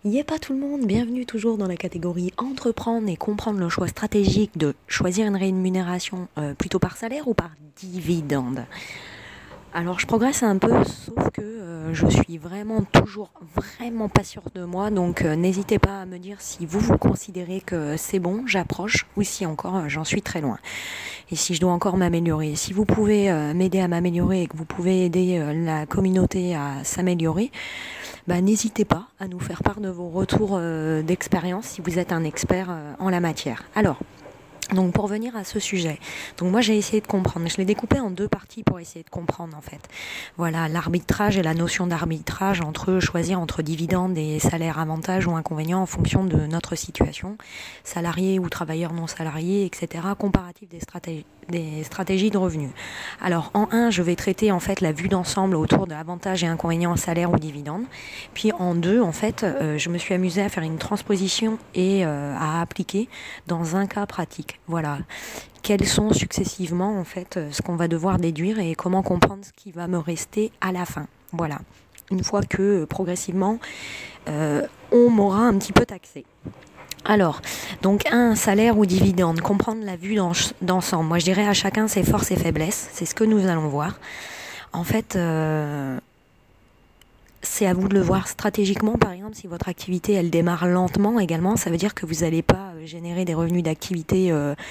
Y est pas tout le monde, bienvenue toujours dans la catégorie entreprendre et comprendre le choix stratégique de choisir une rémunération plutôt par salaire ou par dividende. Alors je progresse un peu, sauf que je suis vraiment toujours vraiment pas sûre de moi, donc n'hésitez pas à me dire si vous considérez que c'est bon, j'approche, ou si encore j'en suis très loin. Et si je dois encore m'améliorer. Si vous pouvez m'aider à m'améliorer et que vous pouvez aider la communauté à s'améliorer, n'hésitez pas à nous faire part de vos retours d'expérience si vous êtes un expert en la matière. Alors, donc pour venir à ce sujet, donc moi j'ai essayé de comprendre, je l'ai découpé en deux parties pour essayer de comprendre en fait. Voilà, l'arbitrage et la notion d'arbitrage entre choisir entre dividendes et salaire, avantages ou inconvénients en fonction de notre situation, salarié ou travailleur non salarié, etc. Comparatif des stratégies de revenus. Alors en un, je vais traiter en fait la vue d'ensemble autour de avantages et inconvénients en salaire ou dividendes. Puis en deux, en fait, je me suis amusée à faire une transposition et à appliquer dans un cas pratique. Voilà, quels sont successivement en fait ce qu'on va devoir déduire et comment comprendre ce qui va me rester à la fin. Voilà, une fois que progressivement on m'aura un petit peu taxé. Alors, donc un salaire ou dividende, comprendre la vue d'ensemble. Moi je dirais à chacun ses forces et faiblesses, c'est ce que nous allons voir. En fait, c'est à vous de le voir stratégiquement. Par exemple, si votre activité elle démarre lentement également, ça veut dire que vous n'allez pas générer des revenus d'activité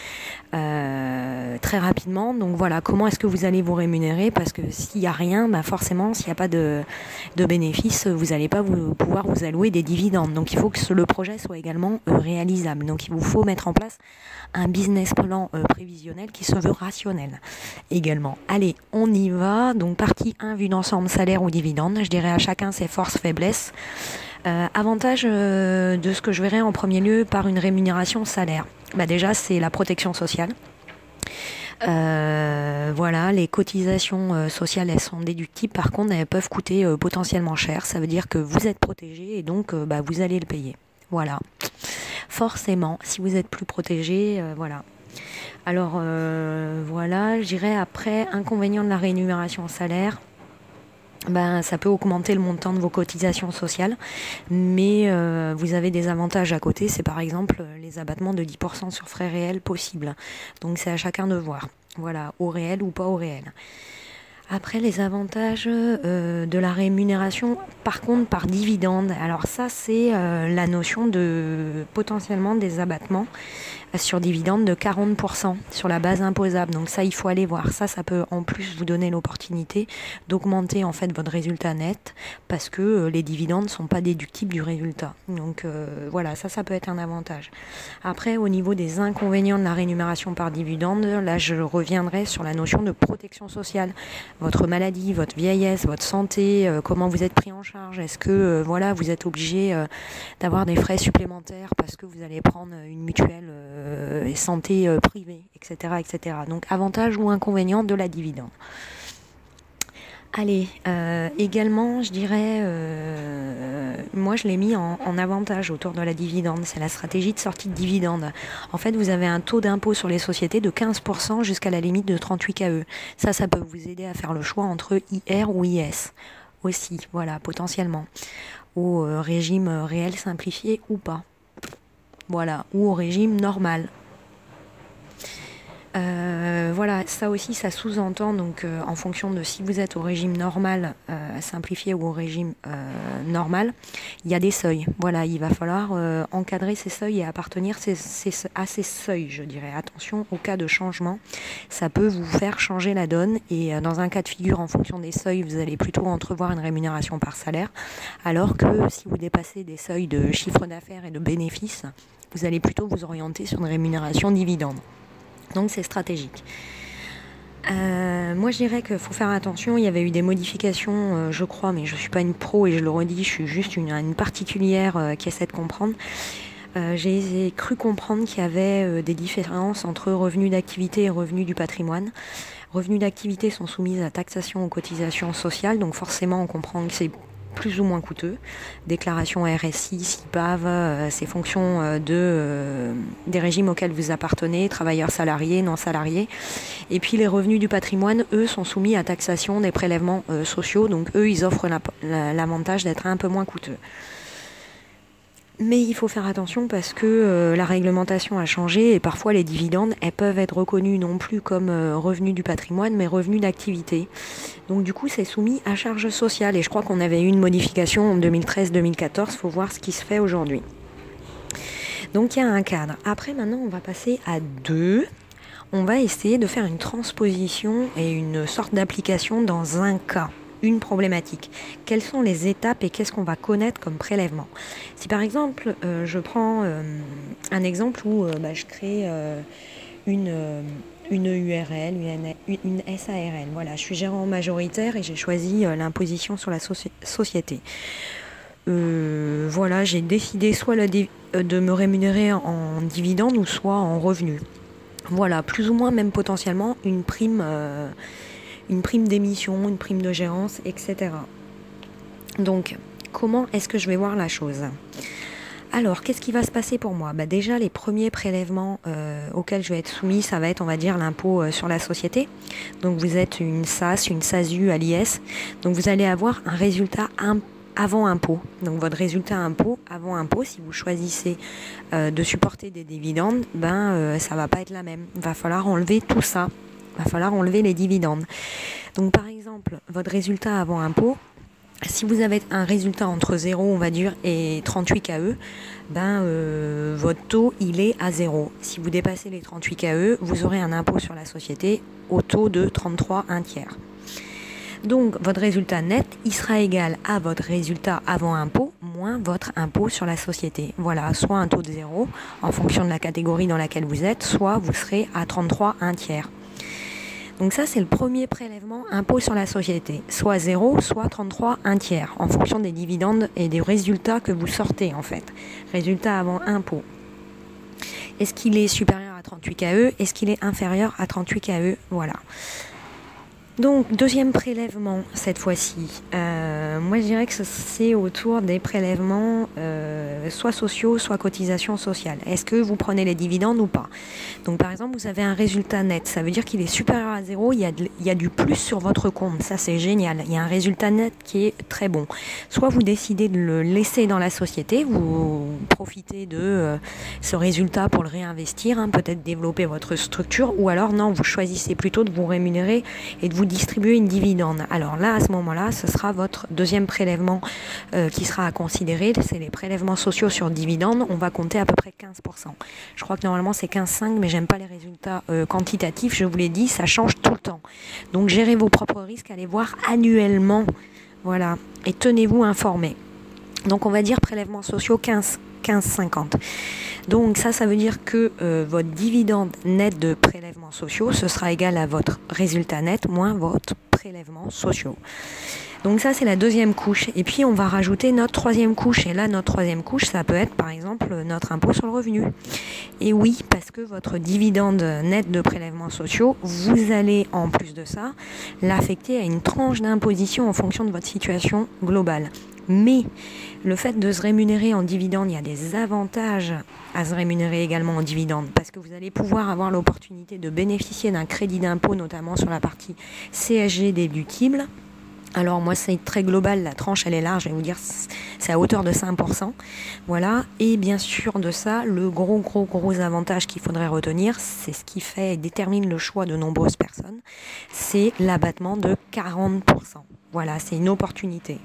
très rapidement. Donc voilà, comment est-ce que vous allez vous rémunérer? Parce que s'il n'y a rien, forcément, s'il n'y a pas de bénéfices, vous n'allez pas pouvoir vous allouer des dividendes. Donc il faut que le projet soit également réalisable. Donc il vous faut mettre en place un business plan prévisionnel qui se veut rationnel également. Allez, on y va. Donc partie 1, vue d'ensemble, salaire ou dividende. Je dirais à chacun ses forces, faiblesses. Avantage de ce que je verrai en premier lieu par une rémunération salaire. Déjà, c'est la protection sociale. Voilà, les cotisations sociales, elles sont déductibles. Par contre, elles peuvent coûter potentiellement cher. Ça veut dire que vous êtes protégé et donc vous allez le payer. Voilà. Forcément, si vous êtes plus protégé, voilà. Alors, voilà, je dirais après, inconvénient de la rémunération salaire. Ça peut augmenter le montant de vos cotisations sociales, mais vous avez des avantages à côté, c'est par exemple les abattements de 10% sur frais réels possibles. Donc c'est à chacun de voir, voilà, au réel ou pas au réel. Après les avantages de la rémunération, par contre par dividende, alors ça c'est la notion de potentiellement des abattements sur dividende de 40% sur la base imposable. Donc ça, il faut aller voir. Ça peut en plus vous donner l'opportunité d'augmenter en fait votre résultat net parce que les dividendes ne sont pas déductibles du résultat. Donc voilà, ça peut être un avantage. Après, au niveau des inconvénients de la rémunération par dividende, là je reviendrai sur la notion de protection sociale. Votre maladie, votre vieillesse, votre santé, comment vous êtes pris en charge. Est-ce que voilà, vous êtes obligé d'avoir des frais supplémentaires parce que vous allez prendre une mutuelle et santé privée, etc., etc. Donc avantage ou inconvénient de la dividende. Allez, également, je dirais, moi je l'ai mis en avantage autour de la dividende, c'est la stratégie de sortie de dividende. En fait, vous avez un taux d'impôt sur les sociétés de 15% jusqu'à la limite de 38 KE. Ça peut vous aider à faire le choix entre IR ou IS aussi, voilà, potentiellement. Au régime réel simplifié ou pas. Voilà, ou au régime normal. Voilà, ça aussi, ça sous-entend donc en fonction de si vous êtes au régime normal simplifié ou au régime normal, il y a des seuils. Voilà, il va falloir encadrer ces seuils et appartenir à ces seuils, je dirais. Attention au cas de changement, ça peut vous faire changer la donne et dans un cas de figure, en fonction des seuils, vous allez plutôt entrevoir une rémunération par salaire, alors que si vous dépassez des seuils de chiffre d'affaires et de bénéfices, vous allez plutôt vous orienter sur une rémunération dividende. Donc c'est stratégique. Moi je dirais qu'il faut faire attention, il y avait eu des modifications je crois, mais je ne suis pas une pro et je le redis, je suis juste une particulière qui essaie de comprendre. J'ai cru comprendre qu'il y avait des différences entre revenus d'activité et revenus du patrimoine. Revenus d'activité sont soumis à taxation aux cotisations sociales, donc forcément on comprend que c'est plus ou moins coûteux. Déclaration RSI, CIPAV, c'est fonction des régimes auxquels vous appartenez, travailleurs salariés, non salariés. Et puis les revenus du patrimoine, eux, sont soumis à taxation des prélèvements sociaux, donc eux, ils offrent l'avantage d'être un peu moins coûteux. Mais il faut faire attention parce que la réglementation a changé et parfois les dividendes, elles peuvent être reconnues non plus comme revenus du patrimoine, mais revenus d'activité. Donc du coup, c'est soumis à charge sociale et je crois qu'on avait eu une modification en 2013-2014. Faut voir ce qui se fait aujourd'hui. Donc il y a un cadre. Après, maintenant, on va passer à 2. On va essayer de faire une transposition et une sorte d'application dans un cas, une problématique. Quelles sont les étapes et qu'est-ce qu'on va connaître comme prélèvement? Si par exemple, je prends un exemple où je crée une URL, une SARL. Voilà, je suis gérant majoritaire et j'ai choisi l'imposition sur la société. Voilà, j'ai décidé soit de me rémunérer en dividende ou soit en revenu. Voilà, plus ou moins même potentiellement une prime d'émission, une prime de gérance, etc. Donc, comment est-ce que je vais voir la chose? Alors, qu'est-ce qui va se passer pour moi? Déjà, les premiers prélèvements auxquels je vais être soumis, ça va être, on va dire, l'impôt sur la société. Donc, vous êtes une SAS, une SASU à l'IS. Donc, vous allez avoir un résultat avant impôt. Donc votre résultat impôt avant impôt, si vous choisissez de supporter des dividendes, ça va pas être la même. Il va falloir enlever tout ça. Il va falloir enlever les dividendes. Donc par exemple, votre résultat avant impôt, si vous avez un résultat entre 0, on va dire, et 38 KE, votre taux, il est à 0. Si vous dépassez les 38 KE, vous aurez un impôt sur la société au taux de 33 1 tiers. Donc, votre résultat net, il sera égal à votre résultat avant impôt moins votre impôt sur la société. Voilà, soit un taux de 0 en fonction de la catégorie dans laquelle vous êtes, soit vous serez à 33 1 tiers. Donc ça, c'est le premier prélèvement impôt sur la société. Soit 0, soit 33 1 tiers, en fonction des dividendes et des résultats que vous sortez, en fait. Résultat avant impôt. Est-ce qu'il est supérieur à 38 KE? Est-ce qu'il est inférieur à 38 KE? Voilà. Donc, deuxième prélèvement, cette fois-ci. Moi, je dirais que c'est autour des prélèvements soit sociaux, soit cotisations sociales. Est-ce que vous prenez les dividendes ou pas? Donc, par exemple, vous avez un résultat net. Ça veut dire qu'il est supérieur à 0. Il y a du plus sur votre compte. Ça, c'est génial. Il y a un résultat net qui est très bon. Soit vous décidez de le laisser dans la société, vous profitez de ce résultat pour le réinvestir, peut-être développer votre structure, ou alors non, vous choisissez plutôt de vous rémunérer et de vous distribuer une dividende. Alors là, à ce moment-là, ce sera votre deuxième prélèvement qui sera à considérer. C'est les prélèvements sociaux sur dividendes. On va compter à peu près 15%. Je crois que normalement c'est 15,5, mais j'aime pas les résultats quantitatifs. Je vous l'ai dit, ça change tout le temps. Donc gérez vos propres risques, allez voir annuellement. Voilà. Et tenez-vous informés. Donc on va dire prélèvements sociaux 15,50. Donc ça veut dire que votre dividende net de prélèvements sociaux, ce sera égal à votre résultat net moins votre prélèvements sociaux. Donc ça, c'est la deuxième couche. Et puis, on va rajouter notre troisième couche. Et là, notre troisième couche, ça peut être, par exemple, notre impôt sur le revenu. Et oui, parce que votre dividende net de prélèvements sociaux, vous allez, en plus de ça, l'affecter à une tranche d'imposition en fonction de votre situation globale. Mais le fait de se rémunérer en dividende, il y a des avantages à se rémunérer également en dividende parce que vous allez pouvoir avoir l'opportunité de bénéficier d'un crédit d'impôt, notamment sur la partie CSG déductible. Alors moi, c'est très global, la tranche elle est large, je vais vous dire c'est à hauteur de 5%. Voilà, et bien sûr de ça, le gros avantage qu'il faudrait retenir, c'est ce qui fait et détermine le choix de nombreuses personnes, c'est l'abattement de 40%. Voilà, c'est une opportunité.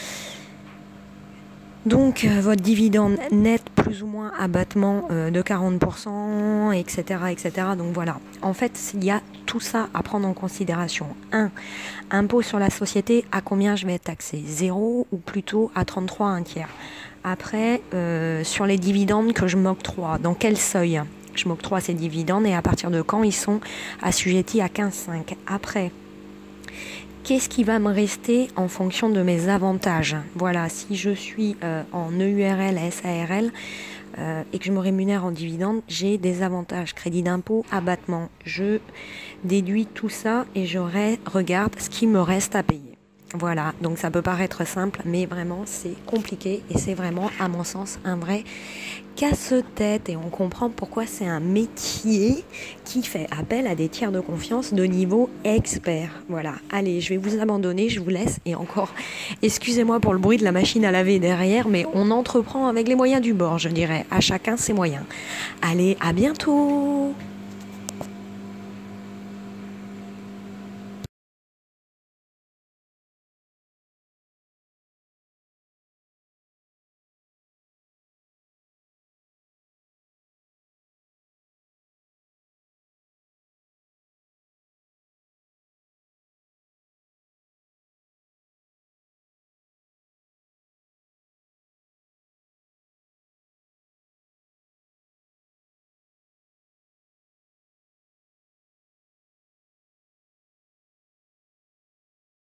Donc votre dividende net plus ou moins abattement de 40%, etc. Donc voilà, en fait il y a tout ça à prendre en considération. 1. Impôt sur la société, à combien je vais être taxé? 0 ou plutôt à 33 1 tiers. Après, sur les dividendes que je m'octroie, dans quel seuil je m'octroie ces dividendes et à partir de quand ils sont assujettis à 15,5. Après, qu'est-ce qui va me rester en fonction de mes avantages? Voilà, si je suis en EURL, SARL et que je me rémunère en dividende, j'ai des avantages. Crédit d'impôt, abattement. Je déduis tout ça et je regarde ce qui me reste à payer. Voilà, donc ça peut paraître simple, mais vraiment c'est compliqué et c'est vraiment, à mon sens, un vrai casse-tête. Et on comprend pourquoi c'est un métier qui fait appel à des tiers de confiance de niveau expert. Voilà, allez, je vais vous abandonner, je vous laisse. Et encore, excusez-moi pour le bruit de la machine à laver derrière, mais on entreprend avec les moyens du bord, je dirais. À chacun ses moyens. Allez, à bientôt!